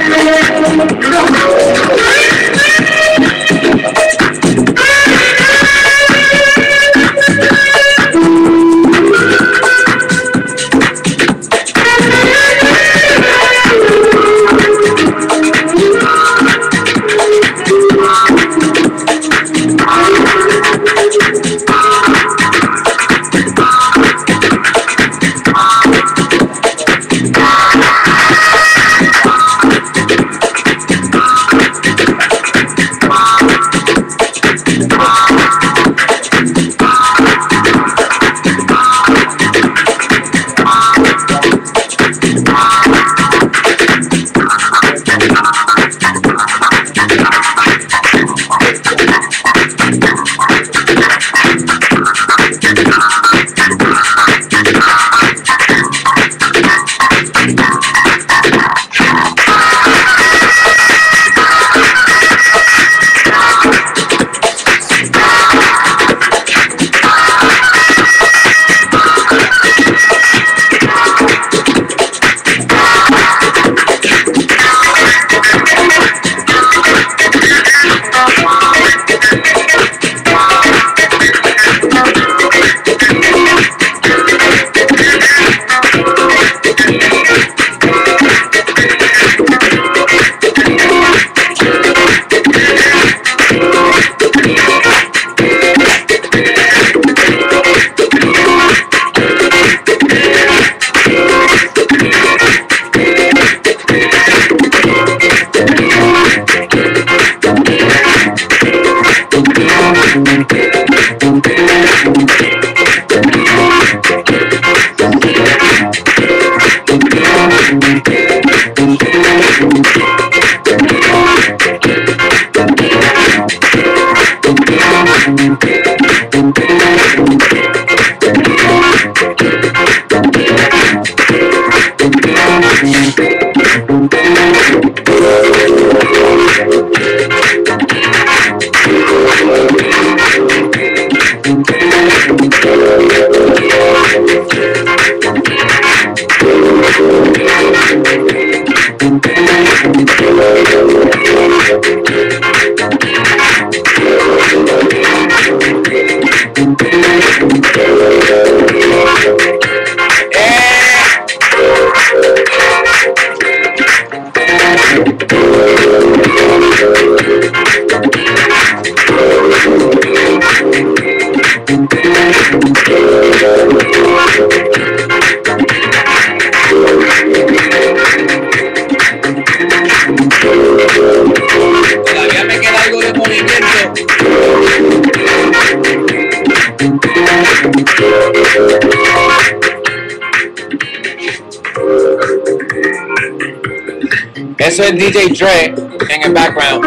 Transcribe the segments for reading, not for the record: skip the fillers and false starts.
Eso es DJ Dre in the background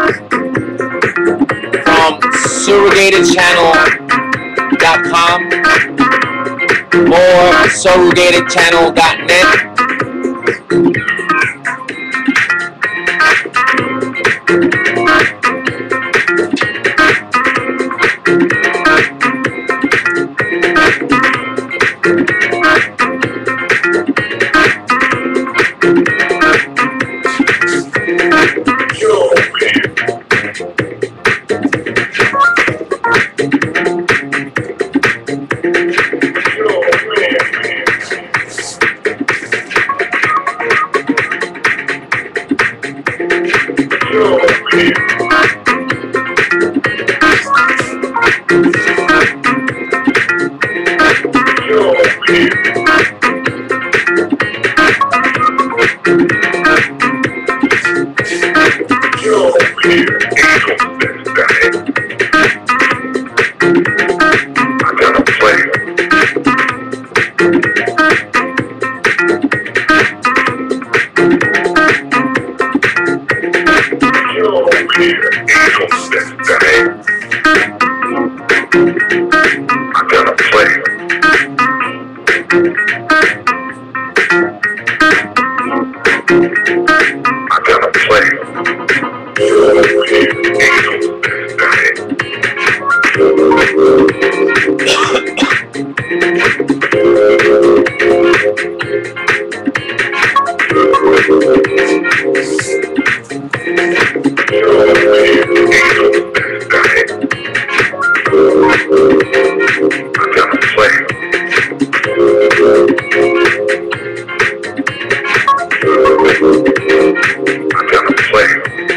from surrogatedchannel.com or surrogatedchannel.net. gonna play.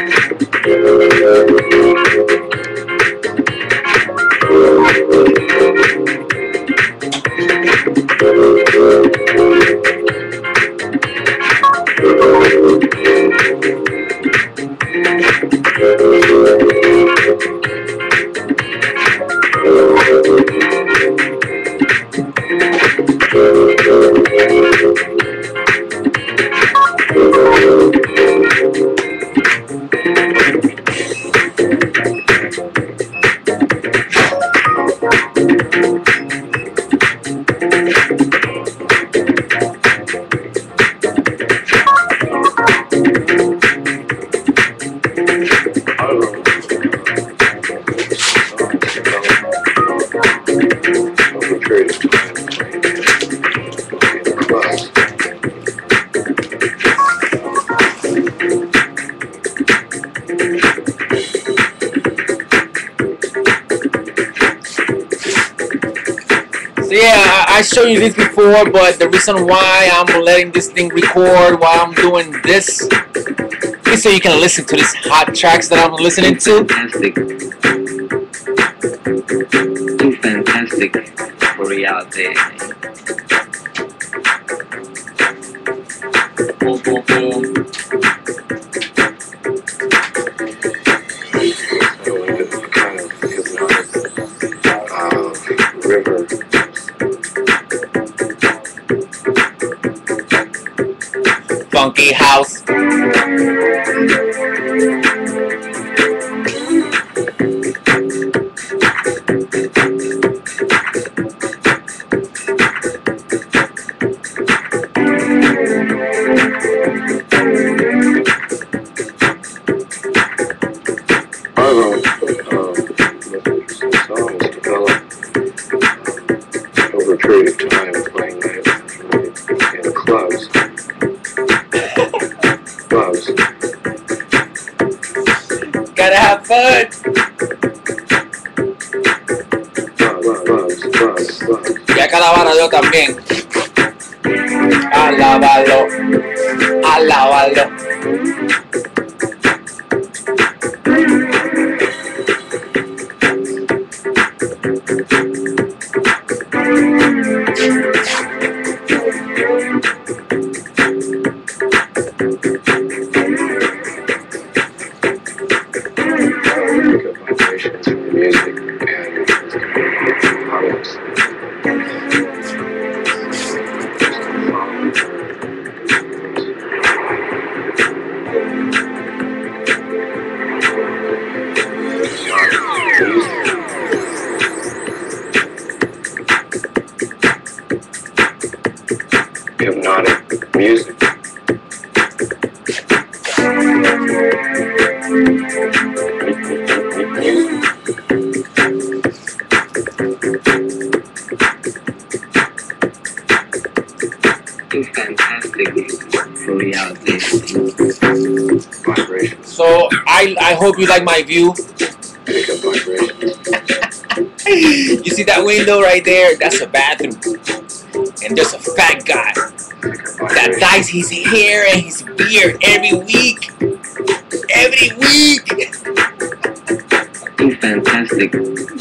So yeah, I showed you this before, but the reason why I'm letting this thing record while I'm doing this is so you can listen to these hot tracks that I'm listening to. Fantastic. Too fantastic for reality. River. Funky house. Over a period of time playing in clubs. Gotta have fun. Y acá alabarlo yo también. Alábalo. Alábalo. Music and products. Hypnotic music. Too fantastic for reality. Vibrations. So I hope you like my view. Pick up vibrations. You see that window right there? That's a bathroom. And there's a fat guy that dyes his hair and his beard every week. Every week. Too fantastic.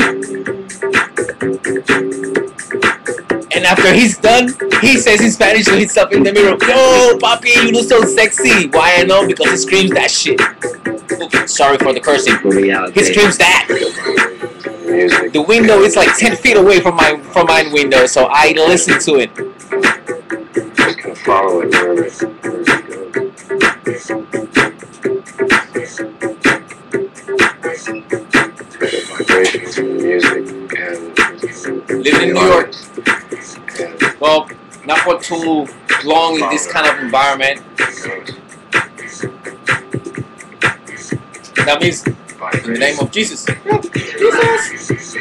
And after he's done, he says in Spanish to himself in the mirror, "Yo, papi, you look so sexy." Why I know? Because he screams that shit. Oops, sorry for the cursing. For reality. He screams that. Music. The window is like 10 feet away from my window, so I listen to it. Just can follow it wherever it goes. Pick up vibrations from the music and Living in New York, well, not for too long in this kind of environment. That means in the name of Jesus. Jesus.